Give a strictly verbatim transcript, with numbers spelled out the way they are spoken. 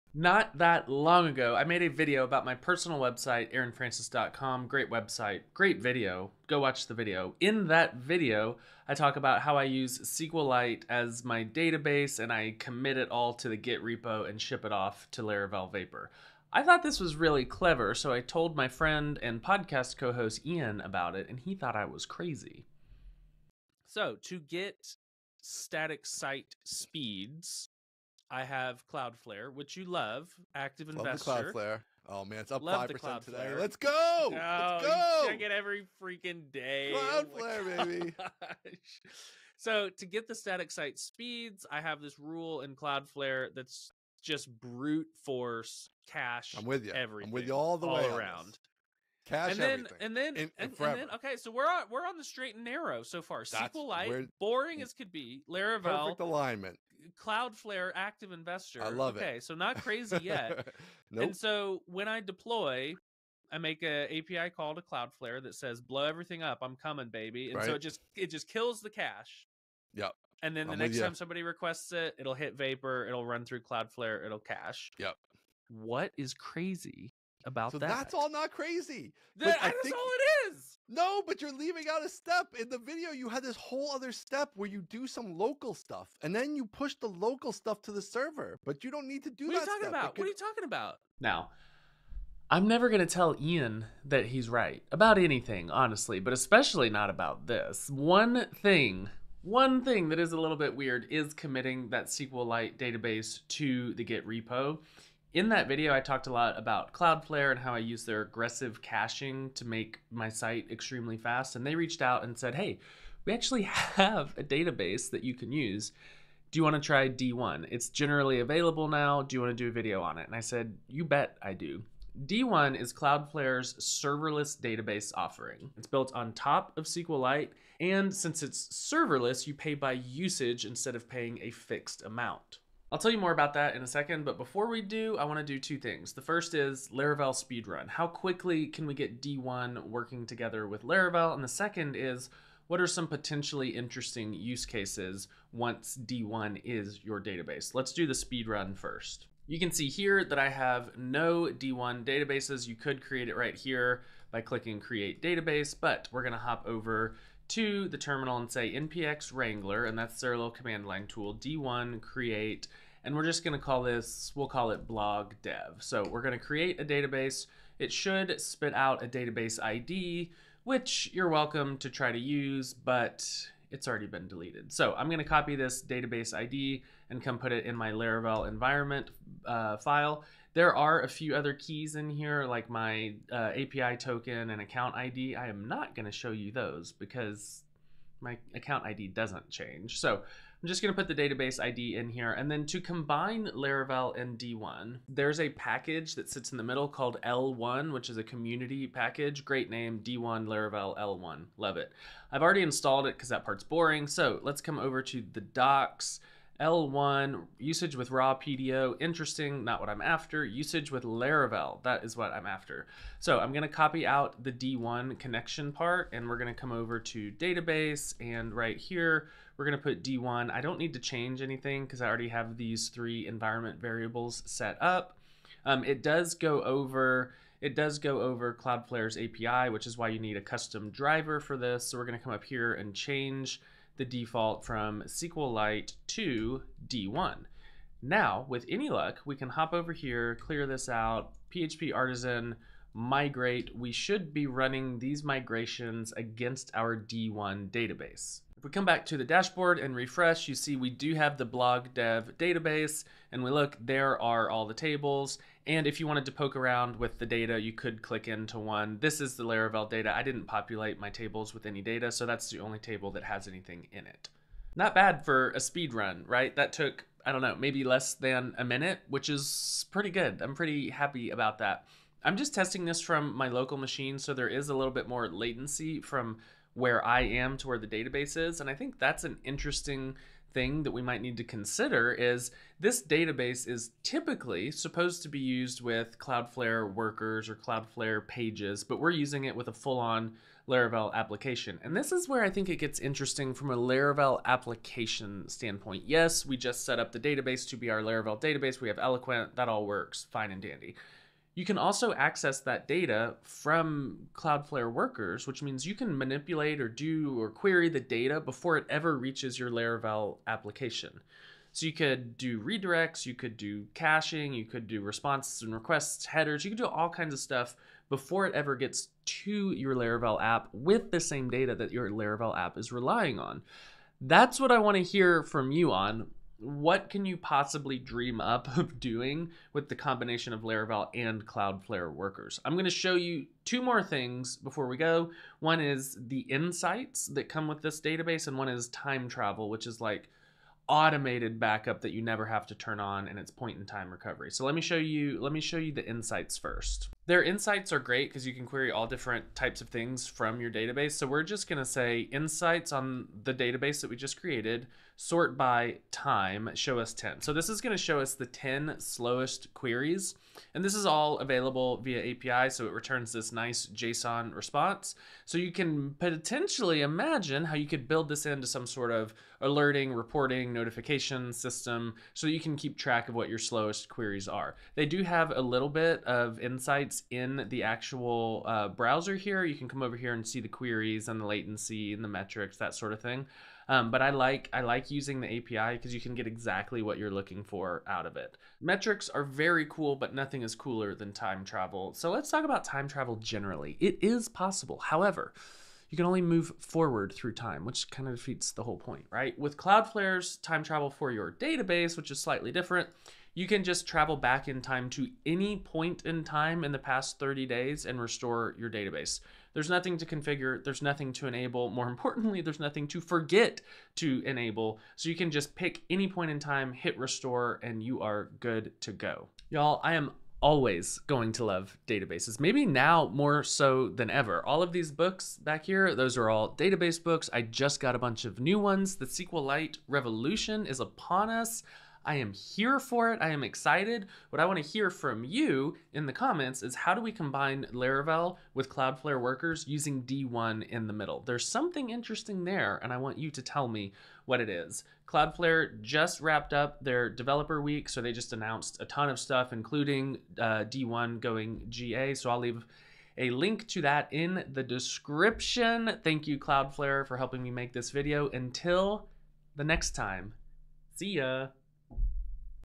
Not that long ago, I made a video about my personal website, aaron francis dot com. Great website, great video. Go watch the video. In that video, I talk about how I use SQLite as my database and I commit it all to the Git repo and ship it off to Laravel Vapor. I thought this was really clever, so I told my friend and podcast co-host Ian about it, and he thought I was crazy. So, to get static site speeds, I have Cloudflare, which you love, active investor. Love the Cloudflare. Oh man, it's up Love five the percent today. Cloudflare. Let's go! Oh, Let's you go! check it every freaking day. Cloudflare, Oh my baby. gosh. So to get the static site speeds, I have this rule in Cloudflare that's just brute force cache. I'm with you. Everything. I'm with you all the all way around. Cache and then, everything. and then, In, and, and, and then, okay, so we're on we're on the straight and narrow so far. That's SQLite, where- boring as could be. Laravel, Perfect alignment. Cloudflare, active investor. I love okay, it. Okay, so not crazy yet. Nope. And so when I deploy, I make a API call to Cloudflare that says, "Blow everything up, I'm coming, baby." And so Right. it just it just kills the cache. Yep. And then the I'm with next ya. time somebody requests it, it'll hit Vapor, it'll run through Cloudflare, it'll cache. Yep. What is crazy about So that? that's all not crazy. That, But I that's think- all it is. No, but you're leaving out a step. In the video, you had this whole other step where you do some local stuff, and then you push the local stuff to the server. But you don't need to do What that are you talking step. It about? could- What are you talking about? Now, I'm never going to tell Ian that he's right about anything, honestly, but especially not about this. One thing, one thing that is a little bit weird is committing that SQLite database to the Git repo. In that video, I talked a lot about Cloudflare and how I use their aggressive caching to make my site extremely fast. And they reached out and said, hey, we actually have a database that you can use. Do you want to try D one? It's generally available now. Do you want to do a video on it? And I said, you bet I do. D one is Cloudflare's serverless database offering. It's built on top of SQLite, and since it's serverless, you pay by usage instead of paying a fixed amount. I'll tell you more about that in a second, but before we do, I want to do two things. The first is Laravel Speedrun. How quickly can we get D one working together with Laravel? And the second is, what are some potentially interesting use cases once D one is your database? Let's do the speedrun first. You can see here that I have no D one databases. You could create it right here by clicking Create Database, but we're going to hop over to the terminal and say npx wrangler, and that's their little command line tool, D one create, and we're just going to call this, we'll call it blog dev. So we're going to create a database. It should spit out a database I D, which you're welcome to try to use, but it's already been deleted. So I'm going to copy this database I D and come put it in my Laravel environment uh, file. There are a few other keys in here, like my uh, A P I token and account I D. I am not going to show you those because my account I D doesn't change. So I'm just going to put the database I D in here. And then to combine Laravel and D one, there's a package that sits in the middle called L one, which is a community package. Great name, D one Laravel L one. Love it. I've already installed it because that part's boring. So let's come over to the docs. L one, usage with raw P D O, interesting, not what I'm after. Usage with Laravel, that is what I'm after. So I'm gonna copy out the D one connection part, and we're gonna come over to database, and right here, we're gonna put D one. I don't need to change anything because I already have these three environment variables set up. Um, it does go over It does go over Cloudflare's A P I, which is why you need a custom driver for this. So we're gonna come up here and change the default from SQLite to D one. Now, with any luck, we can hop over here, clear this out, P H P artisan, migrate. We should be running these migrations against our D one database. If we come back to the dashboard and refresh, you see we do have the blog dev database, and we look, there are all the tables. And if you wanted to poke around with the data, you could click into one. This is the Laravel data. I didn't populate my tables with any data, so that's the only table that has anything in it. Not bad for a speed run, right? That took, I don't know, maybe less than a minute, which is pretty good. I'm pretty happy about that. I'm just testing this from my local machine, so there is a little bit more latency from where I am to where the database is, and I think that's an interesting thing that we might need to consider is this database is typically supposed to be used with Cloudflare workers or Cloudflare pages, but we're using it with a full-on Laravel application. And this is where I think it gets interesting from a Laravel application standpoint. Yes, we just set up the database to be our Laravel database. We have Eloquent, that all works fine and dandy. You can also access that data from Cloudflare workers, which means you can manipulate or do or query the data before it ever reaches your Laravel application. So you could do redirects, you could do caching, you could do responses and requests, headers, you could do all kinds of stuff before it ever gets to your Laravel app with the same data that your Laravel app is relying on. That's what I want to hear from you on. What can you possibly dream up of doing with the combination of Laravel and Cloudflare workers? I'm going to show you two more things before we go. One is the insights that come with this database, and one is time travel, which is like automated backup that you never have to turn on, and it's point in time recovery. So let me show you let me show you the insights first. Their insights are great because you can query all different types of things from your database. So we're just going to say insights on the database that we just created, sort by time, show us ten. So this is going to show us the ten slowest queries, and this is all available via A P I, so it returns this nice JSON response. So you can potentially imagine how you could build this into some sort of alerting, reporting, notification system so you can keep track of what your slowest queries are. They do have a little bit of insights in the actual uh, browser here. You can come over here and see the queries and the latency and the metrics, that sort of thing. Um, but I like I like using the A P I because you can get exactly what you're looking for out of it. Metrics are very cool, but nothing is cooler than time travel. So let's talk about time travel generally. It is possible. However, you can only move forward through time, which kind of defeats the whole point, right? With Cloudflare's time travel for your database, which is slightly different, you can just travel back in time to any point in time in the past thirty days and restore your database. There's nothing to configure, there's nothing to enable. More importantly, there's nothing to forget to enable. So you can just pick any point in time, hit restore, and you are good to go. Y'all, I am always going to love databases, maybe now more so than ever. All of these books back here, those are all database books. I just got a bunch of new ones. The SQLite revolution is upon us. I am here for it. I am excited. What I want to hear from you in the comments is, how do we combine Laravel with Cloudflare workers using D one in the middle? There's something interesting there, and I want you to tell me what it is. Cloudflare just wrapped up their developer week, so they just announced a ton of stuff, including uh, D one going G A, so I'll leave a link to that in the description. Thank you, Cloudflare, for helping me make this video. Until the next time, see ya.